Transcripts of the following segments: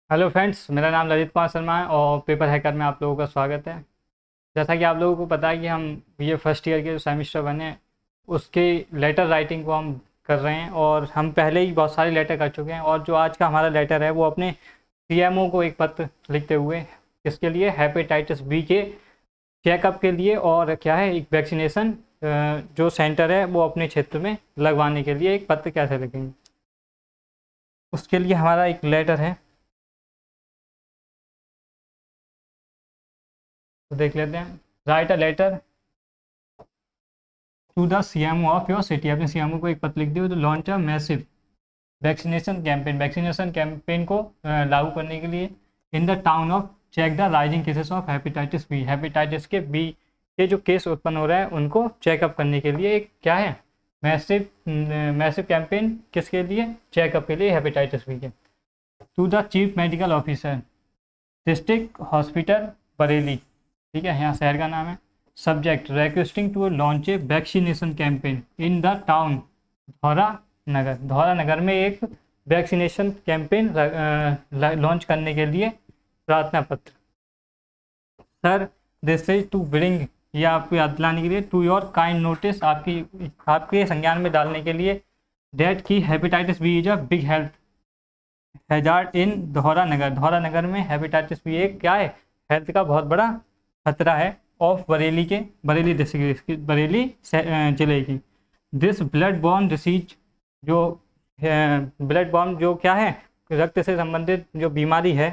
Hello friends, मेरा नाम ललित कुमार शर्मा है और पेपर हैकर में आप लोगों का स्वागत है। जैसा कि आप लोगों को पता है कि हम ये फर्स्ट ईयर के जो सेमेस्टर बने उसके लेटर राइटिंग को हम कर रहे हैं और हम पहले ही बहुत सारे लेटर कर चुके हैं। और जो आज का हमारा लेटर है वो अपने सीएमओ को एक पत्र लिखते हुए इसके लिए हेपेटाइटिस बी के चेकअप के लिए और क्या है एक वैक्सीनेशन जो सेंटर है वो अपने क्षेत्र में लगवाने के लिए एक पत्र कैसे लिखेंगे, उसके लिए हमारा एक लेटर है तो देख लेते हैं। Write a letter to the CMO of your city. अपने सीएमओ को एक पत्र लिख दिया तो launch a massive vaccination campaign. Vaccination campaign को लागू करने के लिए in the town of check the rising cases of hepatitis B. Hepatitis के बी के जो केस उत्पन्न हो रहा है उनको चेकअप करने के लिए एक क्या है मैसिव मैसिव कैंपेन। किसके लिए? चेकअप के लिए हेपेटाइटिस बी के। To the chief medical officer district hospital Bareilly, ठीक है, यहाँ शहर का नाम है। Subject requesting to launch a vaccination campaign in the town Dhaura Nagar. Dhaura Nagar में एक वैक्सीनेशन कैंपेन लॉन्च करने के लिए प्रार्थना पत्र। Sir this is to bring, ये आपको याद दिलाने के लिए, टू योर काइंड नोटिस, आपके संज्ञान में डालने के लिए, डेट की hepatitis B is a big health hazard in Dhaura Nagar. Dhaura Nagar में हेपेटाइटिस बी एक क्या है हेल्थ का बहुत बड़ा खतरा है। ऑफ बरेली के, बरेली डिस्ट्रिक्ट, बरेली जिले की। दिस ब्लड बॉर्न डिसीज, जो ब्लड बॉर्न जो क्या है रक्त से संबंधित जो बीमारी है,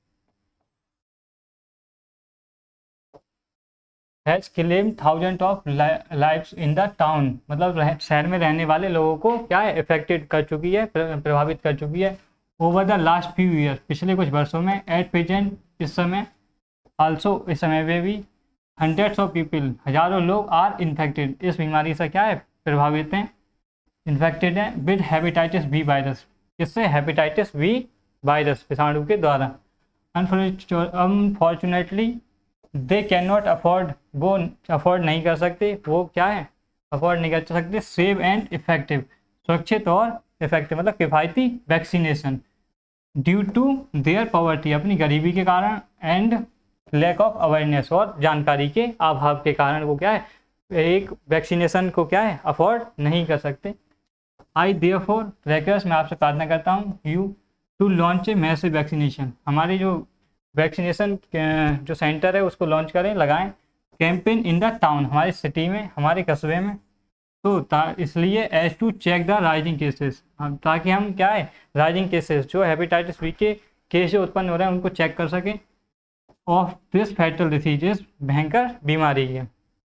has claim thousand of lives in the town. मतलब शहर में रहने वाले लोगों को क्या है इफेक्टेड कर चुकी है, प्रभावित कर चुकी है। Over the last few year, पिछले कुछ वर्षों में। एट प्रेजेंट, इस समय। आल्सो, इस समय में भी। हंड्रेड्स ऑफ पीपल, हजारों लोग आर इन्फेक्टेड, इस बीमारी से क्या है प्रभावित हैं, इन्फेक्टेड हैं विद हेपेटाइटिस बी वायरस। इससे हेपेटाइटिस बी वायरस विषाणु के द्वारा। Unfortunately they can not afford, वो अफोर्ड नहीं कर सकते, वो क्या है अफोर्ड नहीं कर सकते सेव एंड इफेक्टिव, सुरक्षित और इफेक्टिव मतलब किफ़ायती vaccination. Due to their poverty, अपनी गरीबी के कारण, एंड लैक ऑफ अवेयरनेस, और जानकारी के अभाव के कारण वो क्या है एक वैक्सीनेशन को क्या है अफोर्ड नहीं कर सकते। आई देयरफॉर रिक्वेस्ट, मैं आपसे प्रार्थना करता हूँ, you to launch a massive vaccination. हमारी जो वैक्सीनेशन जो सेंटर है उसको लॉन्च करें, लगाएं कैंपेन इन द टाउन, हमारी सिटी में, हमारे कस्बे में। तो इसलिए as to check the rising cases, ताकि हम क्या है राइजिंग केसेस जो हेपेटाइटिस बी के केस जो उत्पन्न हो रहे हैं उनको चेक कर सकें। ऑफ दिस फैटल डिसीज, इस भयंकर बीमारी है।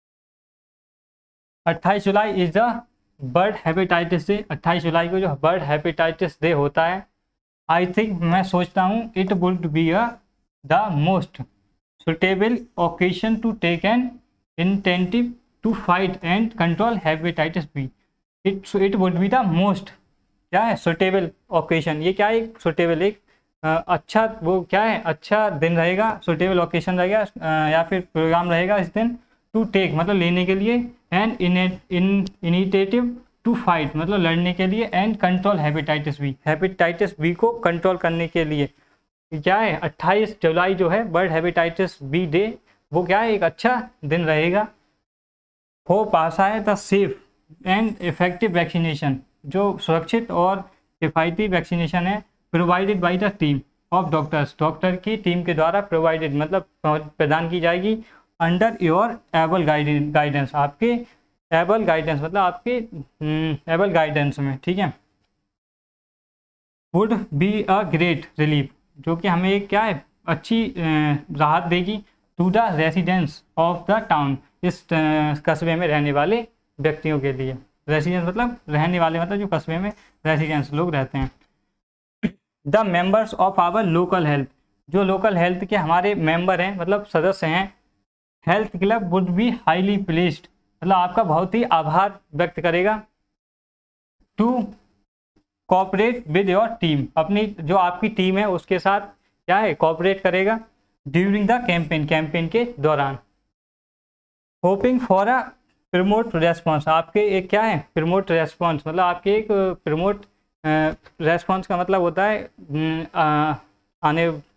28 July is the world hepatitis day. 28 जुलाई को जो बर्ड हेपेटाइटिस डे होता है, आई थिंक, मैं सोचता हूँ, it would be the most suitable occasion to take an initiative to fight and control hepatitis B. It would be the most क्या है सुटेबल ओकेजन। ये क्या है एक सुटेबल, एक अच्छा वो क्या है अच्छा दिन रहेगा, सुटेबल ओकेजन रहेगा या फिर प्रोग्राम रहेगा इस दिन। टू टेक मतलब लेने के लिए, एंड इनिशिएटिव टू फाइट मतलब लड़ने के लिए, and control hepatitis B, hepatitis B को कंट्रोल करने के लिए क्या है 28 जुलाई जो है बर्ड हेपेटाइटिस बी डे, वो क्या है एक अच्छा दिन रहेगा। होप, आशा है, the safe and effective vaccination, जो सुरक्षित और किफ़ायती वैक्सीनेशन है, provided by the team of doctors, doctor की टीम के द्वारा प्रोवाइडेड मतलब प्रदान की जाएगी। अंडर योर एबल गाइडेंस, आपके एबल गाइडेंस मतलब आपके एबल गाइडेंस में, ठीक है। Would be a great relief, जो कि हमें एक क्या है अच्छी राहत देगी। To the residents of the town, इस कस्बे में रहने वाले व्यक्तियों के लिए। रेसिडेंस मतलब रहने वाले, मतलब जो कस्बे में रेसिडेंट्स लोग रहते हैं। The members of our local health, जो लोकल हेल्थ के हमारे मेंबर हैं मतलब सदस्य हैं, health club would be highly pleased मतलब आपका बहुत ही आभार व्यक्त करेगा। To cooperate with your team, अपनी जो आपकी टीम है उसके साथ क्या है कोऑपरेट करेगा। ड्यूरिंग द कैंपेन, कैंपेन के दौरान। Hoping for a prompt response, आपके एक क्या है प्रमोट रेस्पॉन्स मतलब आपके एक प्रमोट रेस्पॉन्स का मतलब होता है आने